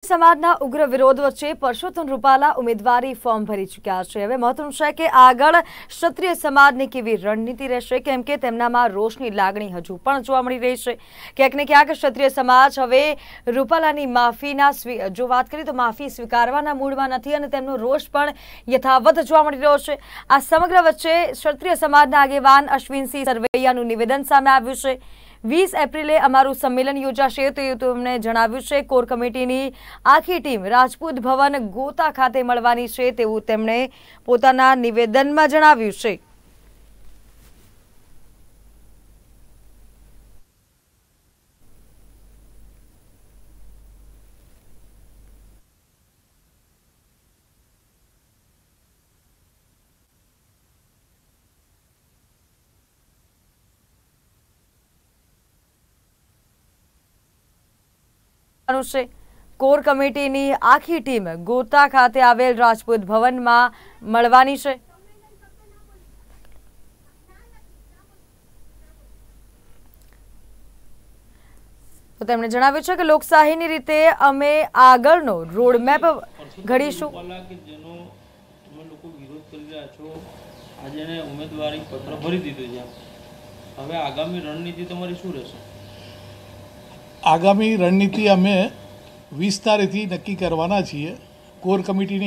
સમાજના ઉગ્ર વિરોધ વચ્ચે પરસોત્તમ રૂપાલા ઉમેદવારી ફોર્મ ભરી ચૂક્યા છે। હવે મહત્વનું છે કે આગળ ક્ષત્રિય સમાજની કેવી રણનીતિ રહેશે, કેમ કે તેમનામાં રોષની લાગણી હજુ પણ જોવા મળી રહી છે। ક્યાંક ને ક્યાંક ક્ષત્રિય સમાજ હવે રૂપાલાની માફીના જો વાત કરીએ તો માફી સ્વીકારવાના મૂડમાં નથી અને તેમનો રોષ પણ યથાવત જોવા મળી રહ્યો છે। આ સમગ્ર વચ્ચે ક્ષત્રિય સમાજના આગેવાન અશ્વિનસિંહ સરવૈયાનું નિવેદન સામે આવ્યું છે। 20 એપ્રિલે અમારું સંમેલન યોજાશે તો તેમણે જણાવ્યું છે કોર કમિટીની આખી ટીમ રાજપૂત ભવન ગોતા ખાતે મળવાની છે તેવું તેમણે પોતાના નિવેદનમાં જણાવ્યું છે। कोर कमिटीनी आखी टीम गोता खाते आवेल राजपूत भवन में मळवानी छे। तो तेमणे जणाव्युं छे के लोकशाहीनी रीते अमे आगळनो रोडमेप घडीशुं। उम्मीदवारी पत्र भरी दीधुं छे, हवे आगामी रणनीति तमारी शुं रहेशे? आगामी रणनीति अमे 20 तारीखથી નક્કી કરવાના છીએ। કોર કમિટીની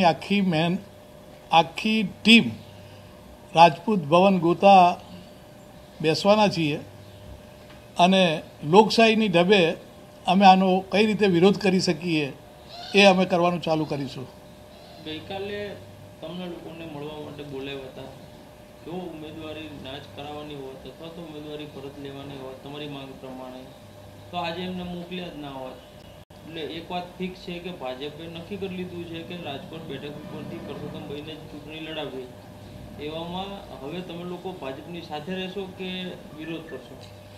આખી ટીમ રાજપૂત ભવન ગોતા બેસવાના છીએ અને લોકશાહીની ઢબે અમે આનો કઈ રીતે વિરોધ કરી શકીએ એ અમે કરવાનું ચાલુ કરીશું। ગઈકાલે તમને લોકોને મળવા માટે બોલાવ્યા હતા, જો ઉમેદવારી નાચ કરાવવાની હોત અથવા તો ઉમેદવારી પરત લેવાની હોત તમારી માંગ પ્રમાણે તો આજે એમને મોકલ્યા જ ના હોત। એટલે એક વાત ફિક્સ છે કે ભાજપે નક્કી કરી લીધું છે કે રાજકોટ બેઠક ઉપરથી પરસોત્તમભાઈને ચૂંટણી લડાવવી। એવામાં હવે તમે લોકો ભાજપની સાથે રહેશો કે વિરોધ કરશો?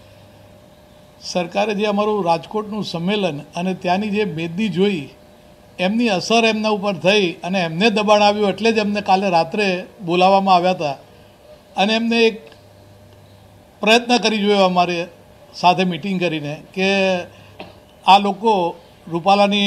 સરકારે જે અમારું રાજકોટનું સંમેલન અને ત્યાંની જે બેદી જોઈ એમની અસર એમના ઉપર થઈ અને એમને દબાણ આવ્યું એટલે જ એમને કાલે રાત્રે બોલાવવામાં આવ્યા હતા અને એમને એક પ્રયત્ન કરી જોયો અમારે સાથે મીટિંગ કરીને કે આ લોકો રૂપાલાની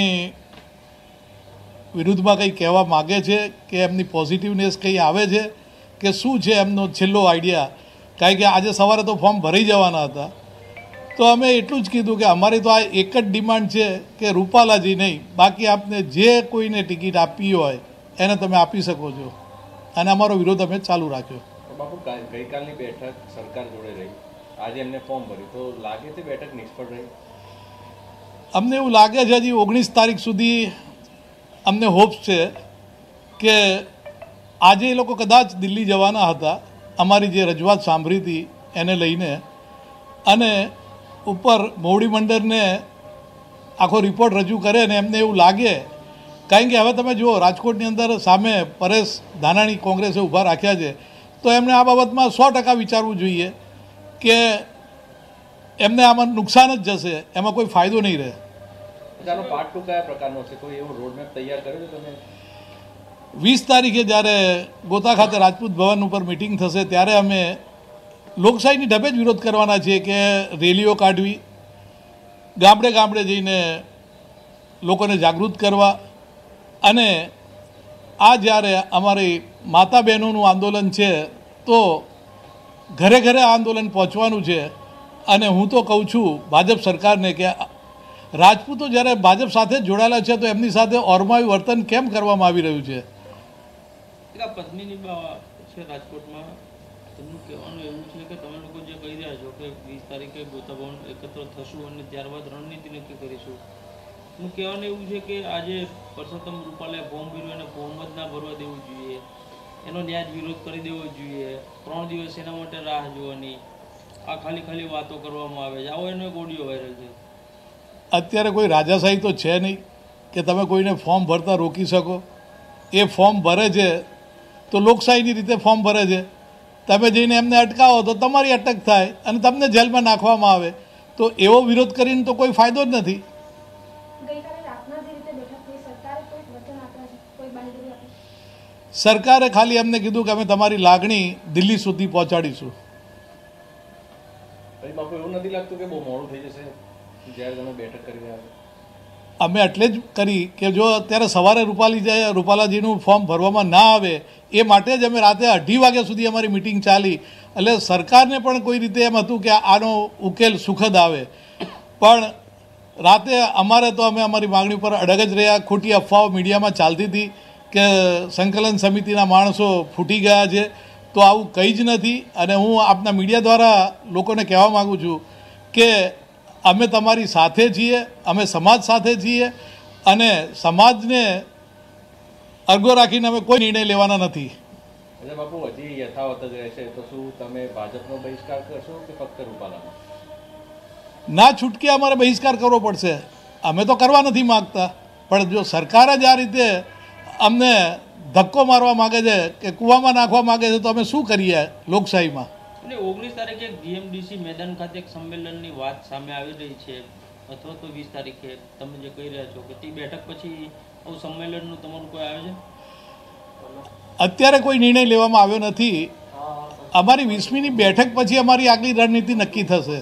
વિરુદ્ધમાં કંઈ કહેવા માગે છે કે એમની પોઝિટિવનેસ કંઈ આવે છે કે શું છે એમનો છેલ્લો આઈડિયા, કારણ કે આજે સવારે તો ફોર્મ ભરી જવાના હતા। તો અમે એટલું જ કીધું કે અમારી તો આ એક જ ડિમાન્ડ છે કે રૂપાલાજી નહીં, બાકી આપને જે કોઈને ટિકિટ આપવી હોય એને તમે આપી શકો છો અને અમારો વિરોધ અમે ચાલુ રાખ્યો। બાપુ, ગઈકાલની બેઠક સરકાર જોડે રહી, આજે એમને ફોર્મ ભર્યું તો લાગે તે બેઠક નિષ્ફળ રહી? અમને એવું લાગે છે હજી 19 તારીખ સુધી અમને હોપ્સ છે કે આજે એ લોકો કદાચ દિલ્હી જવાના હતા અમારી જે રજૂઆત સાંભળી હતી એને લઈને અને ઉપર મોવડી મંડળને આખો રિપોર્ટ રજૂ કરે અને એમને એવું લાગે, કારણ કે હવે તમે જુઓ રાજકોટની અંદર સામે પરેશ ધાનાણી કોંગ્રેસે ઊભા રાખ્યા છે તો એમણે આ બાબતમાં 100% વિચારવું જોઈએ કે એમને આમાં નુકસાન જ જશે, એમાં કોઈ ફાયદો નહીં રહે। ચાલો પાર્ટ 2 કયા પ્રકારનો છે, કોઈ એવો રોડમેપ તૈયાર કર્યો છે તમે? 20 તારીખે જ્યારે ગોતા ખાતે રાજપૂત ભવન ઉપર મિટિંગ થશે ત્યારે અમે લોકશાહીની ઢબે જ વિરોધ કરવાના છીએ કે રેલીઓ કાઢવી, ગામડે ગામડે જઈને લોકોને જાગૃત કરવા અને આ જ્યારે અમારી માતા બહેનોનું આંદોલન છે તો ઘરે ઘરે આંદોલન પહોંચવાનું છે। અને હું તો કહું છું ભાજપ સરકારને કે રાજપૂતો જ્યારે ભાજપ સાથે જોડાયેલા છે તો એમની સાથે ઓરમાયું વર્તન કેમ કરવામાં આવી રહ્યું છે? પત્નીની છે રાજકોટમાં, તેમનું કહેવાનું એવું છે કે તમે લોકો જે કહી રહ્યા છો કે 20 તારીખે ગોતા ભવન એકત્ર થશું અને ત્યારબાદ રણનીતિ નક્કી કરીશું, એનું કહેવાનું એવું છે કે આજે પરસોત્તમ રૂપાલાએ ફોર્મ ભર્યું અને ફોર્મ જ ના ભરવા દેવું જોઈએ, એનો ન્યાય વિરોધ કરી દેવો જોઈએ, 3 દિવસ એના માટે રાહ જોવાની, આ ખાલી વાતો કરવામાં આવે છે, આવો એનો એક ઓડિયો વાયરલ છે। અત્યારે કોઈ રાજાશાહી તો છે નહીં કે તમે કોઈને ફોર્મ ભરતા રોકી શકો। એ ફોર્મ ભરે છે તો લોકશાહીની રીતે ફોર્મ ભરે છે, તમે જઈને એમને અટકાવો તો તમારી અટક થાય અને તમને જેલમાં નાખવામાં આવે, તો એવો વિરોધ કરીને તો કોઈ ફાયદો જ નથી। સરકારે ખાલી એમને કીધું કે અમે તમારી લાગણી દિલ્હી સુધી પહોંચાડીશું। બાપુ, એવું નથી લાગતું કે બહુ મોડું થઈ જશે જ્યારે તમે બેઠક કરી રહ્યા છો? અમે એટલે જ કરી કે જો અત્યારે સવારે રૂપાલાજીનું ફોર્મ ભરવામાં ના આવે એ માટે જ અમે રાતે 2:30 વાગ્યા સુધી અમારી મિટિંગ ચાલી. એટલે સરકારને પણ કોઈ રીતે એમ હતું કે આનો ઉકેલ સુખદ આવે, પણ રાતે અમારે તો અમે અમારી માગણી પર અડગ જ રહ્યા. ખોટી અફવાઓ મીડિયામાં ચાલતી હતી કે સંકલન સમિતિના માણસો ફૂટી ગયા છે, તો આવું કંઈ જ નથી. અને હું આપના મીડિયા દ્વારા લોકોને કહેવા માગું છું કે અમે તમારી સાથે છીએ, અમે સમાજ સાથે છીએ અને સમાજને અર્ગો રાખીને અમે કોઈ નિર્ણય લેવાના નથી. એટલે બાપુ હજી યથાવત જ રહેશે તો શું તમે ભાજપનો બહિષ્કાર કરશો કે ફક્ત રૂપાલાનો? ના છૂટકે અમારે બહિષ્કાર કરવો પડશે. અમે તો કરવા નથી માગતા, પણ જો સરકાર જ આ રીતે અમને ધક્કો મારવા માગે છે કે કૂવામાં નાખવા માગે છે તો અમે શું કરીએ લોકશાહીમાં? અને 19 તારીખે જીએમડીસી મેદાન ખાતે એક સંમેલનની વાત સામે આવી રહી છે, અથવા તો 20 તારીખે તમે જે કહી રહ્યા છો કે તે બેઠક પછી આવું સંમેલનનું તમારું કોઈ આયોજન? અત્યારે કોઈ નિર્ણય લેવામાં આવ્યો નથી. અમારી 20મીની બેઠક પછી અમારી આગલી રણનીતિ નક્કી થશે.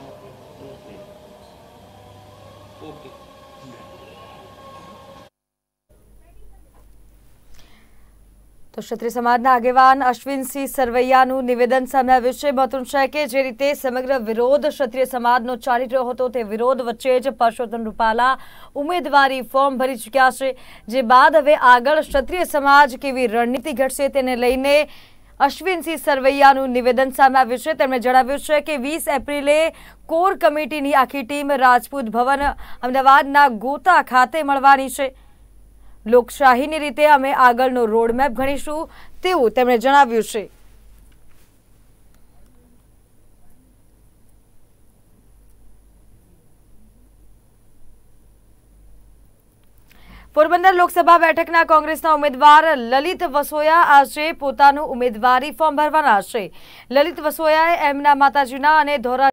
તો ક્ષત્રિય સમાજના આગેવાન અશ્વિનસિંહ સરવૈયાનું નિવેદન સામે આવ્યું છે. મહત્વનું છે કે જે રીતે સમગ્ર વિરોધ ક્ષત્રિય સમાજનો ચાલી રહ્યો હતો તે વિરોધ વચ્ચે જ પરસોત્તમ રૂપાલા ઉમેદવારી ફોર્મ ભરી ચૂક્યા છે, જે બાદ હવે આગળ ક્ષત્રિય સમાજ કેવી રણનીતિ ઘડશે તેને લઈને અશ્વિનસિંહ સરવૈયાનું નિવેદન સામે આવ્યું છે. તેમણે જણાવ્યું છે કે 20 એપ્રિલે કોર કમિટીની આખી ટીમ રાજપૂત ભવન અમદાવાદના ગોતા ખાતે મળવાની છે. લોકશાહીની રીતે અમે આગળનો રોડમેપ ગણીશું તેવું તેમણે જણાવ્યું છે. પોરબંદર લોકસભા બેઠકના કોંગ્રેસના ઉમેદવાર લલિત વસોયા આજે પોતાનું ઉમેદવારી ફોર્મ ભરવાના છે. લલિત વસોયાએ એમના માતાજીના અને ધોરા